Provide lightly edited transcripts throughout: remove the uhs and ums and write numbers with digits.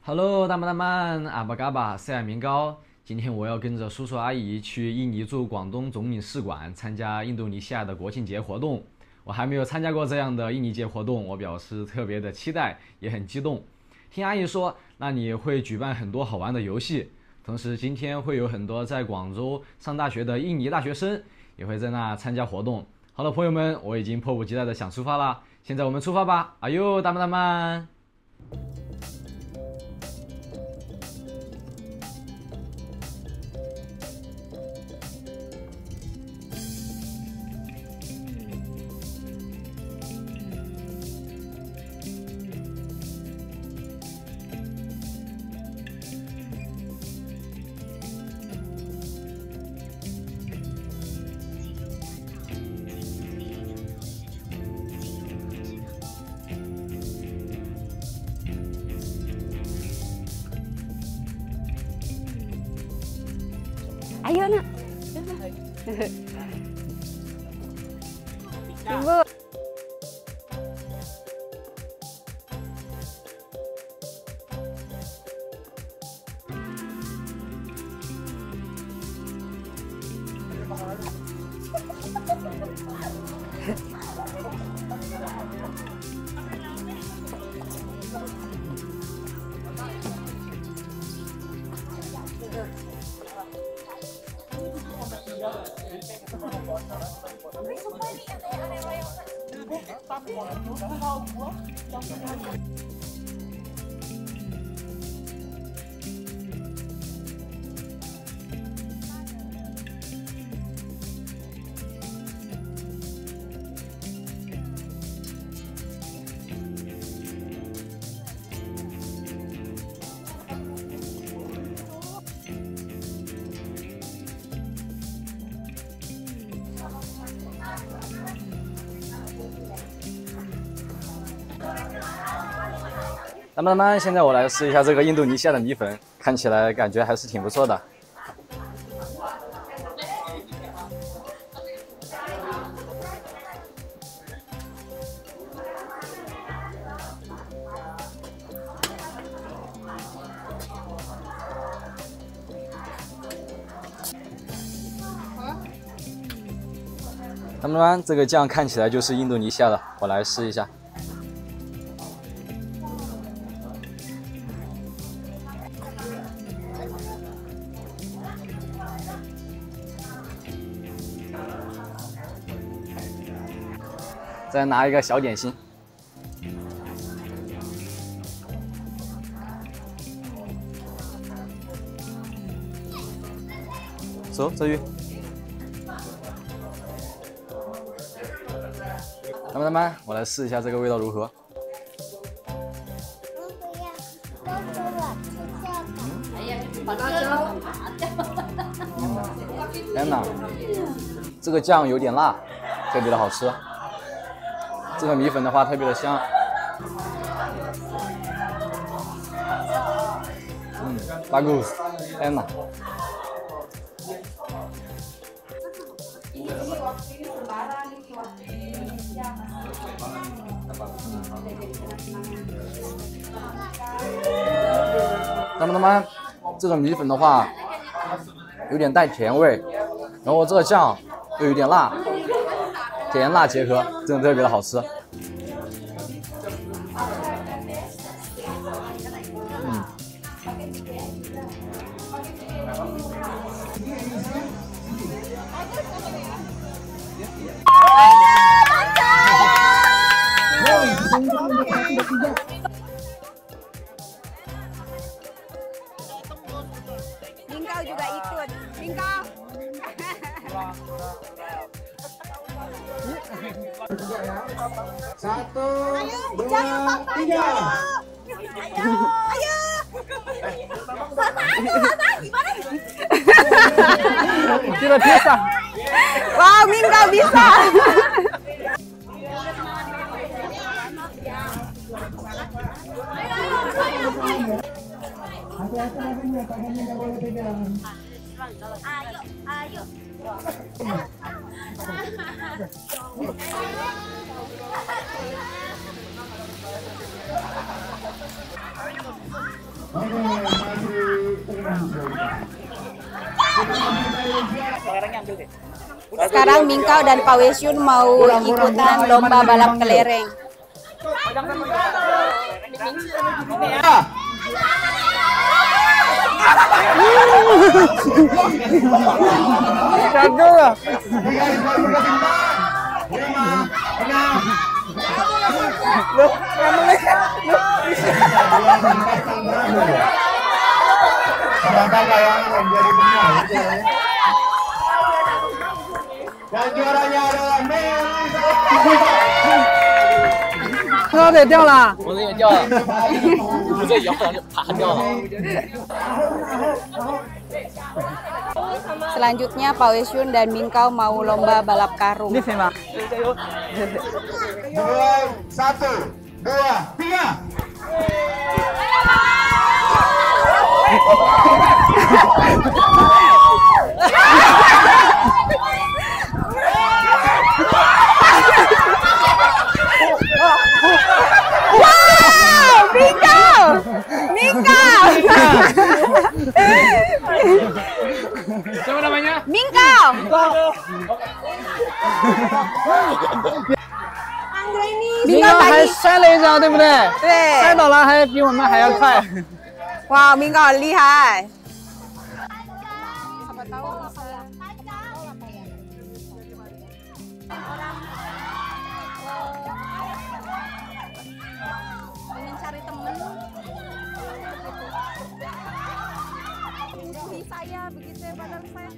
Hello，大们，阿巴嘎巴，塞尔明高。今天我要跟着叔叔阿姨去印尼驻广东总领事馆参加印度尼西亚的国庆节活动。我还没有参加过这样的印尼节活动，我表示特别的期待，也很激动。听阿姨说，那里会举办很多好玩的游戏，同时今天会有很多在广州上大学的印尼大学生也会在那参加活动。好了，朋友们，我已经迫不及待的想出发了，现在我们出发吧！哎呦，大们。 Ayo nak. Ibu.大们，现在我来试一下这个印度尼西亚的米粉，看起来感觉还是挺不错的。大们，这个酱看起来就是印度尼西亚的，我来试一下。再拿一个小点心，走，泽宇。大们，我来试一下这个味道如何？天哪，这个酱有点辣，特别的好吃。这个米粉的话特别的香，bagus， 天哪！大们，这种米粉的话有点带甜味，然后这个酱又有点辣。甜辣结合，真的特别的好吃。 Mingkau juga ikut. Mingkau. Satu, dua, tiga. Ayo. Tidak bisa. Wow, Mingkau bisa. Hati-hati tangannya nggak boleh pegang. Ayo. Sekarang Mingkau dan Pak Wesyun mau ikutan lomba balap kelereng. Dan juaranya adalah Melisa. 车给掉了。 我这也掉了，不再摇了，就啪掉了。 Selanjutnya Pak Wesyun dan Mingkau mau lomba balap karung. 你飞吗？ Mulai 1, 2, 3. Wow, Mingkau, Mingkau, Siapa namanya? Mingkau. Mingkau 还 tadi, 摔了一跤，对不对？摔对， 倒了还比我们还要快。 wow, Mingkau 厉害。Pengen cari temen, musuhi saya begitu ya, padahal saya.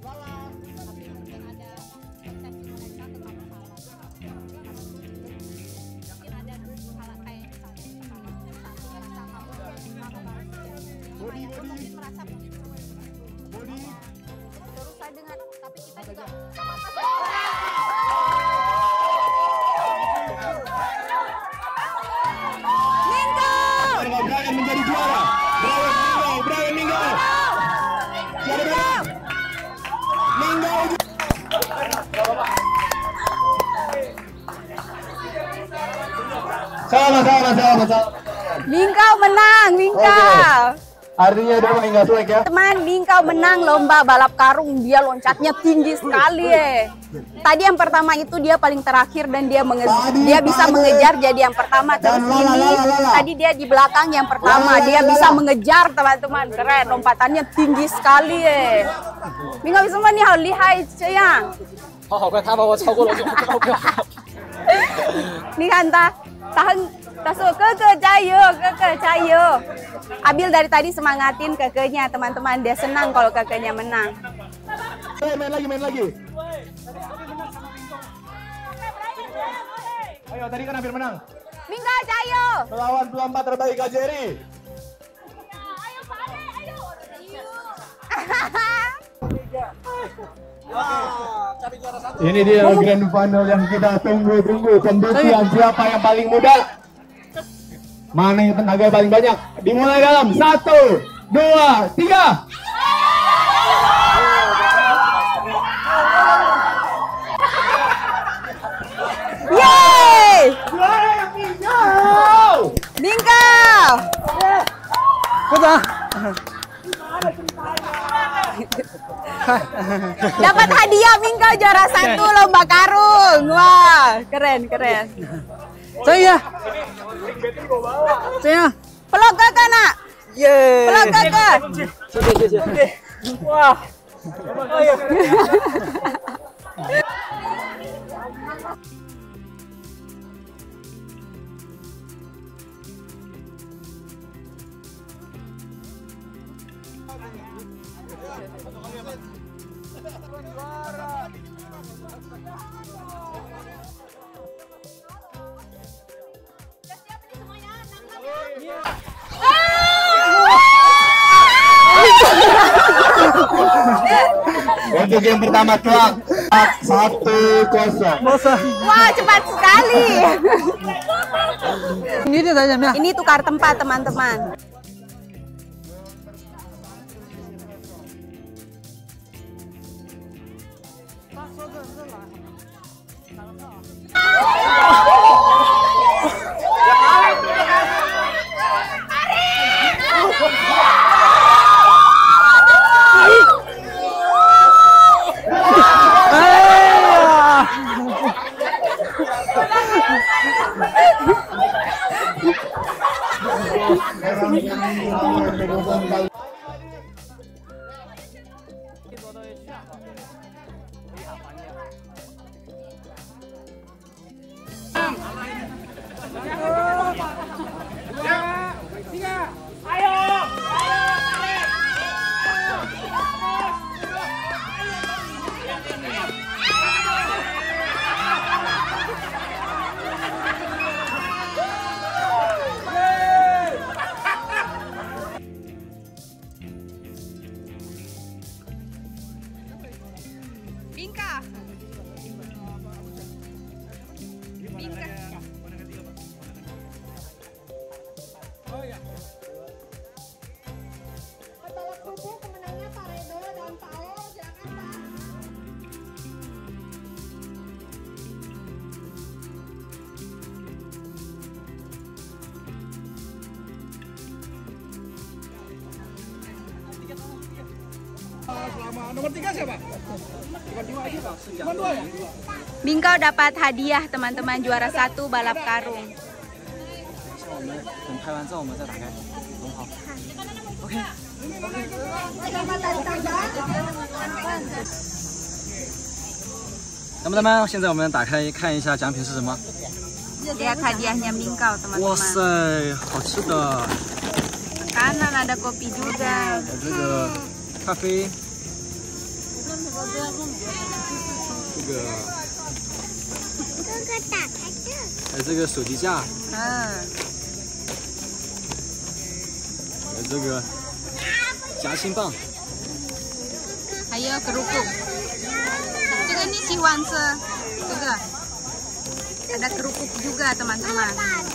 Terus saya dengar, tapi kita juga Mingkau! Brian menjadi juara. Brian Mingkau. Siapa Mingkau. Sama. Mingkau menang, Mingkau. Artinya udah enggak cuek ya. Teman, Mingkau menang lomba balap karung. Dia loncatnya tinggi sekali ya. Tadi yang pertama itu dia paling terakhir dan dia dia bisa mengejar jadi yang pertama. Terus ini tadi dia di belakang yang pertama. Dia bisa mengejar teman-teman. Keren, lompatannya tinggi sekali ya. Mingkau bisa nih hal lihai ceyang. 好好快，他把我超过了，我就不要。 Nih kan tahan tasuk keke jayo. Abil dari tadi semangatin kekenya teman-teman, dia senang kalau kekenya menang. Main lagi. Ayo, tadi kan hampir menang. Mingkau jayo. Melawan pelompat terbaik KJRI. Ini dia grand final yang kita tunggu-tunggu. Pembuktian siapa yang paling muda, mana yang tenaga paling banyak. Dimulai dalam 1, 2, 3. Yeay! Mingkau! Mingkau! 鼓掌。 Dapat hadiah Mingkau juara 1 lomba karung. Wah, keren. 这个，这样。 Peluk kakak nak. Peluk kakak. 谢谢。哇！ Untuk yang pertama telak 1-0. Wah, cepat sekali. Ini dia tanya ya. Ini tukar tempat teman-teman. Bingka. Bingka. Antara kubu pemenangnya Pak Redo dan Pak O, silakan Pak. Nomor 3 siapa? Cuma 2 ya? Bingkau dapat hadiah teman-teman juara 1 balap karung. Teman-teman, 现在我们打开看一下奖品是什么。 Lihat hadiahnya Bingkau 哇 teman-teman. 塞，好吃的， Kanan ada kopi juga. 有这个咖啡，这个还有这个手机架， 还有这个夹心棒。 Ayo kerupuk. Juga nih si Wanse. Juga. Ada kerupuk juga teman-teman.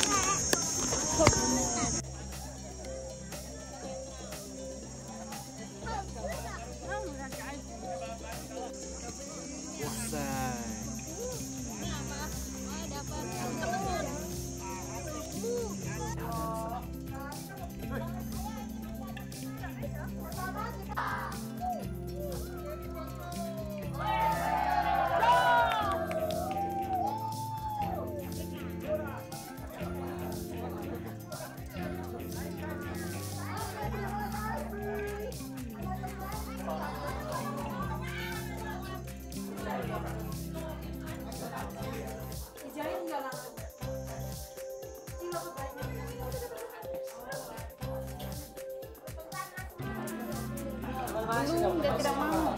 Belum, dia tidak mau.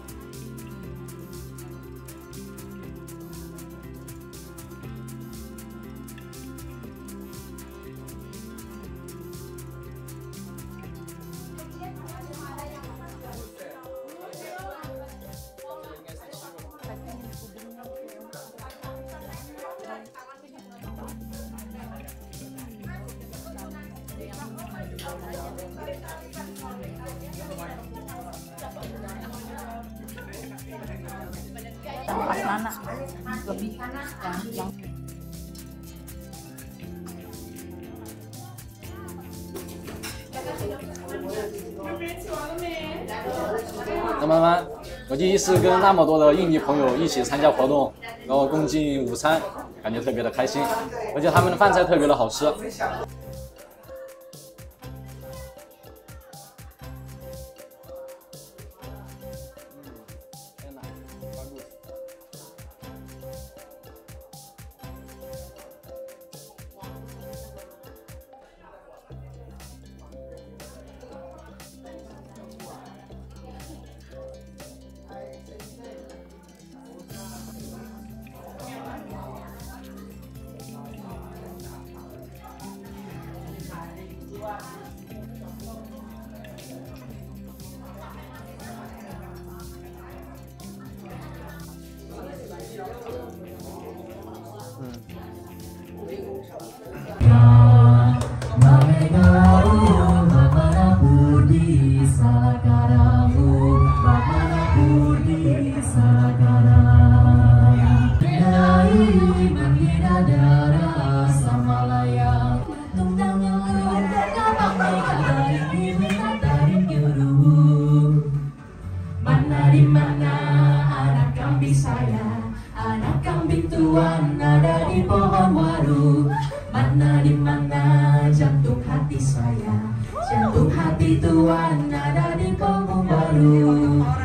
Pas Nana lebih yang 那么呢，我第一次跟那么多的印尼朋友一起参加活动，然后共进午餐，感觉特别的开心，而且他们的饭菜特别的好吃。 Tunggang yang Jantung hati tuan ada di punggung baru.